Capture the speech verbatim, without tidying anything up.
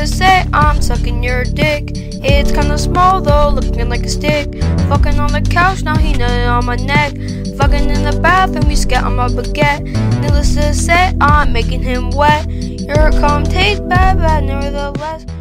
to say I'm sucking your dick. It's kinda small though, looking like a stick. Fucking on the couch, now he nutted on my neck. Fucking in the bathroom, we scat on my baguette. Needless to say, I'm making him wet. Your cum tastes bad, bad, nevertheless.